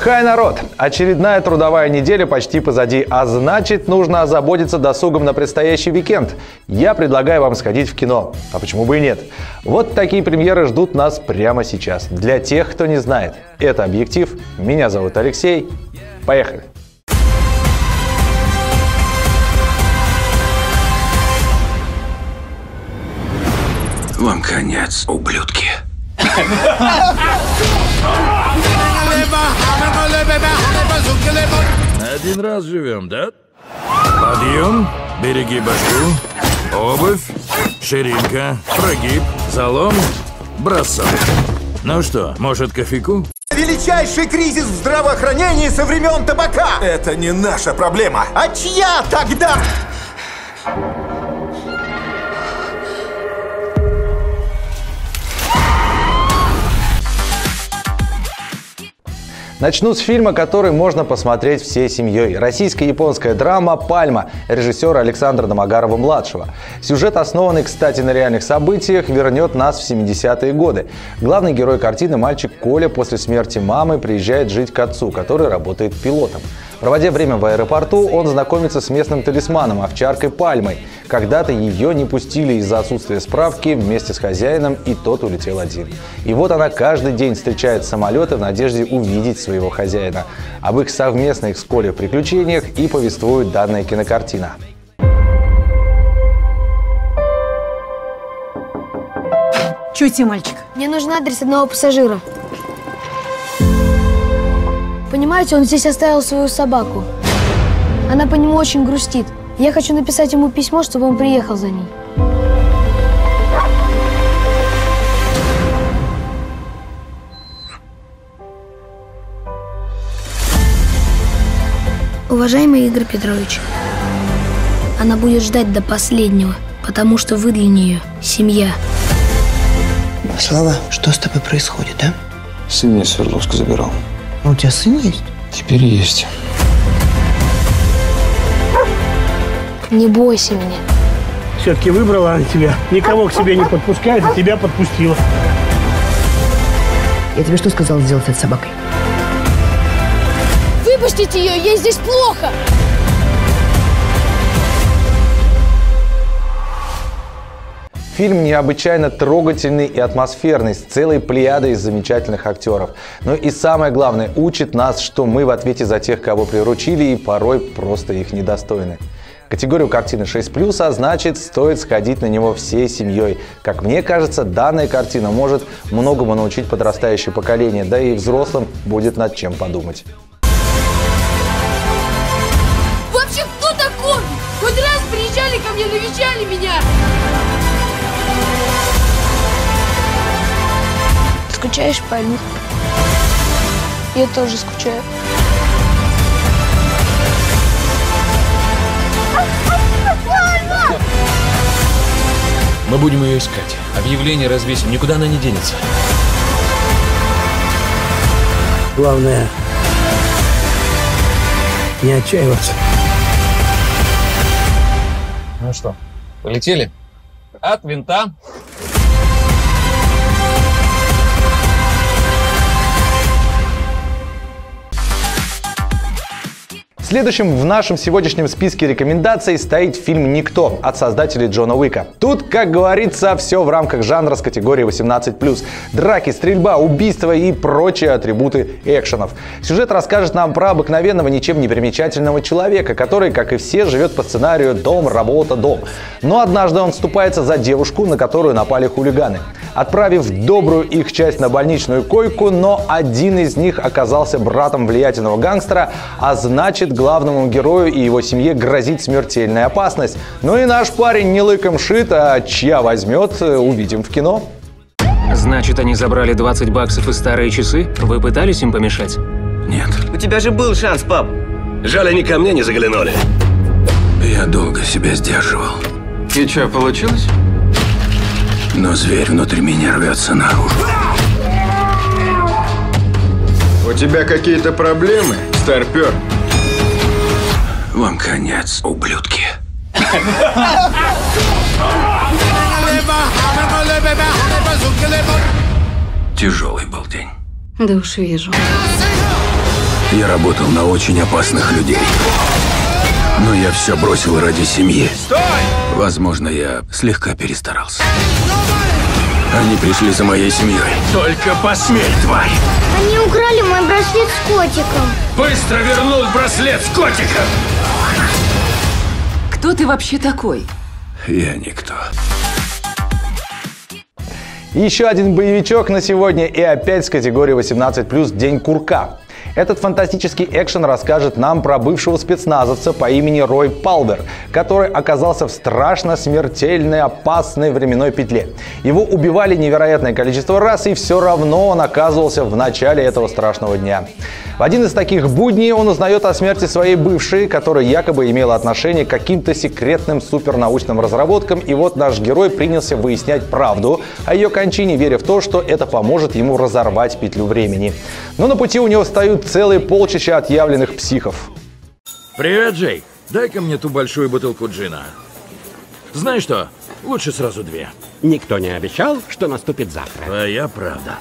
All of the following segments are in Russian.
Хай, народ! Очередная трудовая неделя почти позади, а значит, нужно озаботиться досугом на предстоящий уикенд. Я предлагаю вам сходить в кино. А почему бы и нет? Вот такие премьеры ждут нас прямо сейчас. Для тех, кто не знает, это «Объектив». Меня зовут Алексей. Поехали! Вам конец, ублюдки. Один раз живем, да? Подъем, береги башку, обувь, ширинка, прогиб, залом, бросок. Ну что, может, кофейку? Величайший кризис в здравоохранении со времен табака! Это не наша проблема. А чья тогда? Начну с фильма, который можно посмотреть всей семьей. Российско-японская драма «Пальма» режиссера Александра Домогарова-младшего. Сюжет, основанный, кстати, на реальных событиях, вернет нас в 70-е годы. Главный герой картины, мальчик Коля, после смерти мамы приезжает жить к отцу, который работает пилотом. Проводя время в аэропорту, он знакомится с местным талисманом, овчаркой Пальмой. Когда-то ее не пустили из-за отсутствия справки вместе с хозяином, и тот улетел один. И вот она каждый день встречает самолеты в надежде увидеть своего хозяина. Об их совместных с Колей приключениях и повествует данная кинокартина. Чё тебе, мальчик? Мне нужен адрес одного пассажира. Понимаете, он здесь оставил свою собаку. Она по нему очень грустит. Я хочу написать ему письмо, чтобы он приехал за ней. Уважаемый Игорь Петрович, она будет ждать до последнего, потому что вы для нее семья. Слава, что с тобой происходит, а? Сын меня Свердловска забирал. А у тебя сын есть? Теперь есть. Не бойся меня. Все-таки выбрала она тебя. Никого к себе не подпускает, а тебя подпустила. Я тебе что сказал сделать с собакой? Выпустите ее, ей здесь плохо! Фильм необычайно трогательный и атмосферный, с целой плеядой из замечательных актеров. Но и самое главное, учит нас, что мы в ответе за тех, кого приручили, и порой просто их недостойны. Категорию картины 6+, а значит, стоит сходить на него всей семьей. Как мне кажется, данная картина может многому научить подрастающее поколение, да и взрослым будет над чем подумать. Вообще, кто такой? Хоть раз приезжали ко мне, навещали меня! Скучаешь, Пальма? Я тоже скучаю. Мы будем ее искать. Объявление развесим, никуда она не денется. Главное, не отчаиваться. Ну что, полетели? От винта. Следующим в нашем сегодняшнем списке рекомендаций стоит фильм «Никто» от создателей Джона Уика. Тут, как говорится, все в рамках жанра с категорией 18+. Драки, стрельба, убийства и прочие атрибуты экшенов. Сюжет расскажет нам про обыкновенного, ничем не примечательного человека, который, как и все, живет по сценарию «дом, работа, дом». Но однажды он вступается за девушку, на которую напали хулиганы. Отправив добрую их часть на больничную койку, но один из них оказался братом влиятельного гангстера, а значит, главному герою и его семье грозит смертельная опасность. Ну и наш парень не лыком шит, а чья возьмет, увидим в кино. Значит, они забрали 20 баксов и старые часы? Вы пытались им помешать? Нет. У тебя же был шанс, пап. Жаль, они ко мне не заглянули. Я долго себя сдерживал. И что, получилось? Но зверь внутри меня рвется наружу. У тебя какие-то проблемы, старпер? Вам конец, ублюдки. Тяжелый был день. Да уж вижу. Я работал на очень опасных людей. Но я все бросил ради семьи. Стой! Возможно, я слегка перестарался. Они пришли за моей семьей. Только посмей, тварь! Они украли мой браслет с котиком. Быстро вернул браслет с котиком! Кто ты вообще такой? Я никто. Еще один боевичок на сегодня и опять с категории 18+, День курка. Этот фантастический экшен расскажет нам про бывшего спецназовца по имени Рой Палвер, который оказался в страшно смертельной, опасной временной петле. Его убивали невероятное количество раз, и все равно он оказывался в начале этого страшного дня. В один из таких будней он узнает о смерти своей бывшей, которая якобы имела отношение к каким-то секретным супернаучным разработкам, и вот наш герой принялся выяснять правду о ее кончине, веря в то, что это поможет ему разорвать петлю времени. Но на пути у него встают целые полчища отъявленных психов. Привет, Джей. Дай-ка мне ту большую бутылку джина. Знаешь что? Лучше сразу 2. Никто не обещал, что наступит завтра. Твоя правда.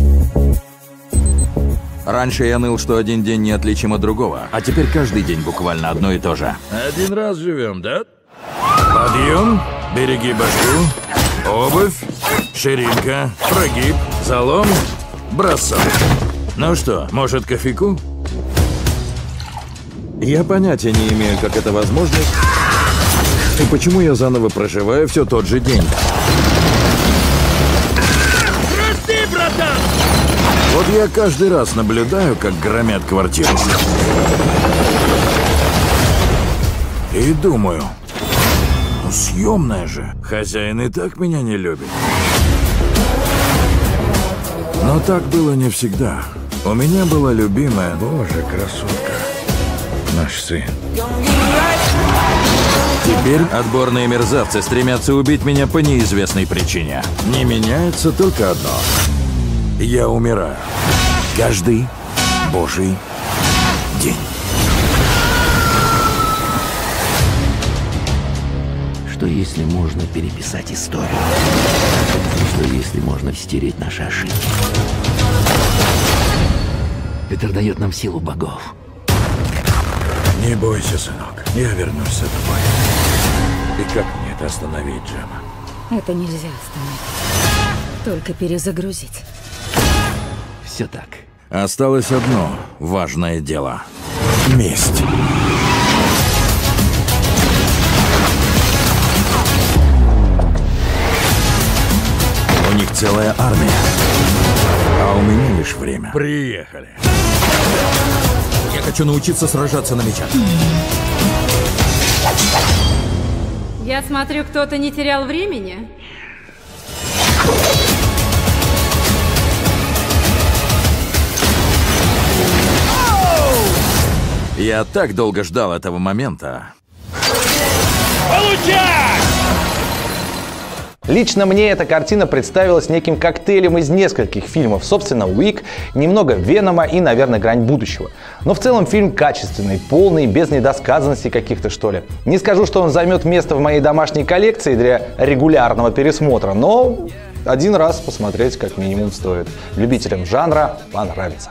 Раньше я ныл, что один день неотличим от другого, а теперь каждый день буквально одно и то же. Один раз живем, да? Подъем, береги башку, обувь, ширинка, прогиб, залом, бросок. Ну что, может, кофейку? Я понятия не имею, как это возможно, и почему я заново проживаю все тот же день. Прости, братан! Вот я каждый раз наблюдаю, как громят квартиру. И думаю, ну съемная же. Хозяин и так меня не любит. Но так было не всегда. У меня была любимая, боже, красотка, наш сын. Теперь отборные мерзавцы стремятся убить меня по неизвестной причине. Не меняется только одно. Я умираю. Каждый божий день. Что если можно переписать историю? Что если можно стереть наши ошибки? Это дает нам силу богов. Не бойся, сынок. Я вернусь за тобой. И как мне это остановить, Джема? Это нельзя остановить. Только перезагрузить. Все так. Осталось одно важное дело. Месть. У них целая армия. А у меня лишь время. Приехали. Я хочу научиться сражаться на мечах. Я смотрю, кто-то не терял времени. Я так долго ждал этого момента. Получай! Лично мне эта картина представилась неким коктейлем из нескольких фильмов. Собственно, Уик, немного Венома и, наверное, Грань будущего. Но в целом фильм качественный, полный, без недосказанностей каких-то, что ли. Не скажу, что он займет место в моей домашней коллекции для регулярного пересмотра, но один раз посмотреть как минимум стоит. Любителям жанра понравится.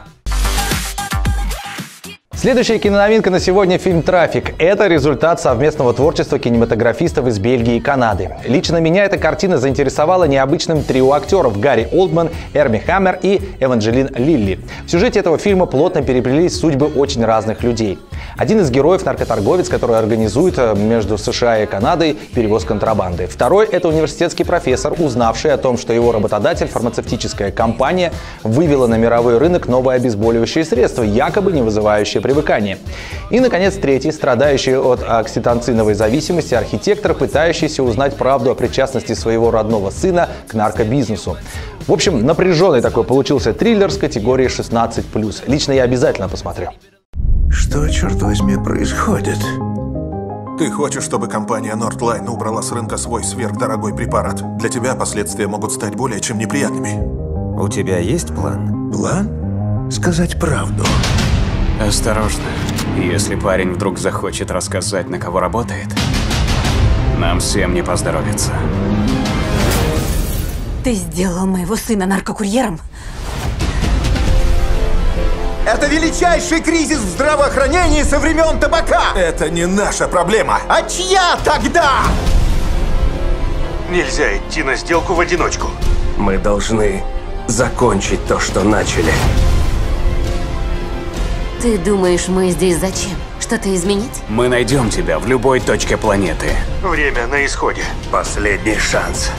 Следующая киноновинка на сегодня — фильм «Трафик». Это результат совместного творчества кинематографистов из Бельгии и Канады. Лично меня эта картина заинтересовала необычным трио актеров Гарри Олдман, Эрми Хаммер и Эванжелин Лилли. В сюжете этого фильма плотно переплелись судьбы очень разных людей. Один из героев — наркоторговец, который организует между США и Канадой перевоз контрабанды. Второй — это университетский профессор, узнавший о том, что его работодатель, фармацевтическая компания, вывела на мировой рынок новое обезболивающее средство, якобы не вызывающее привыкание. И, наконец, третий, страдающий от окситоциновой зависимости архитектор, пытающийся узнать правду о причастности своего родного сына к наркобизнесу. В общем, напряженный такой получился триллер с категории 16+. Лично я обязательно посмотрю. Что, черт возьми, происходит? Ты хочешь, чтобы компания Nordline убрала с рынка свой сверхдорогой препарат? Для тебя последствия могут стать более чем неприятными. У тебя есть план? План? Сказать правду. Осторожно. Если парень вдруг захочет рассказать, на кого работает, нам всем не поздоровится. Ты сделал моего сына наркокурьером? Это величайший кризис в здравоохранении со времен табака! Это не наша проблема! А чья тогда? Нельзя идти на сделку в одиночку. Мы должны закончить то, что начали. Ты думаешь, мы здесь зачем? Что-то изменить? Мы найдем тебя в любой точке планеты. Время на исходе. Последний шанс.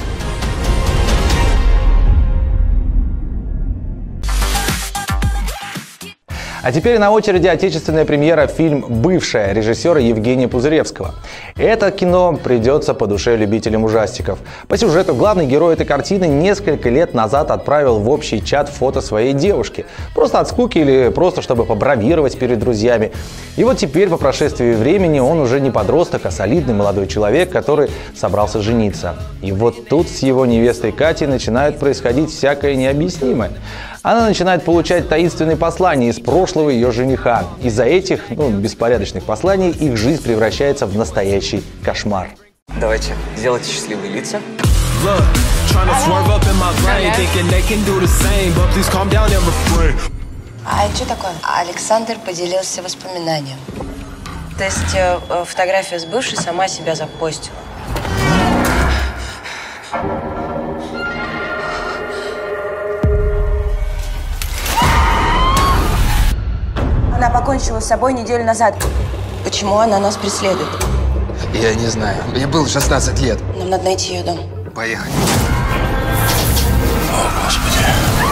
А теперь на очереди отечественная премьера фильм «Бывшая» режиссера Евгения Пузыревского. Это кино придется по душе любителям ужастиков. По сюжету главный герой этой картины несколько лет назад отправил в общий чат фото своей девушки. Просто от скуки или просто чтобы побравировать перед друзьями. И вот теперь, по прошествии времени, он уже не подросток, а солидный молодой человек, который собрался жениться. И вот тут с его невестой Катей начинает происходить всякое необъяснимое. Она начинает получать таинственные послания из прошлого ее жениха. Из-за этих, беспорядочных посланий их жизнь превращается в настоящий кошмар. Давайте, сделайте счастливые лица. А что такое? Александр поделился воспоминанием. То есть фотография с бывшей сама себя запостила. Она покончила с собой неделю назад. Почему она нас преследует? Я не знаю. Мне было 16 лет. Нам надо найти ее дом. Поехали. О, Господи.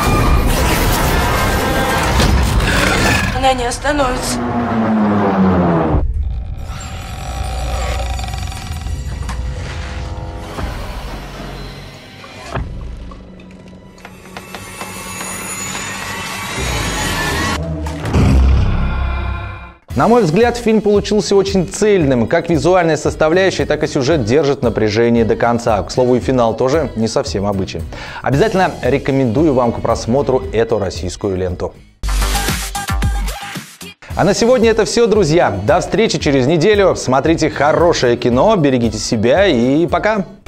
Она не остановится. На мой взгляд, фильм получился очень цельным. Как визуальная составляющая, так и сюжет держит напряжение до конца. К слову, и финал тоже не совсем обычен. Обязательно рекомендую вам к просмотру эту российскую ленту. А на сегодня это все, друзья. До встречи через неделю. Смотрите хорошее кино, берегите себя и пока!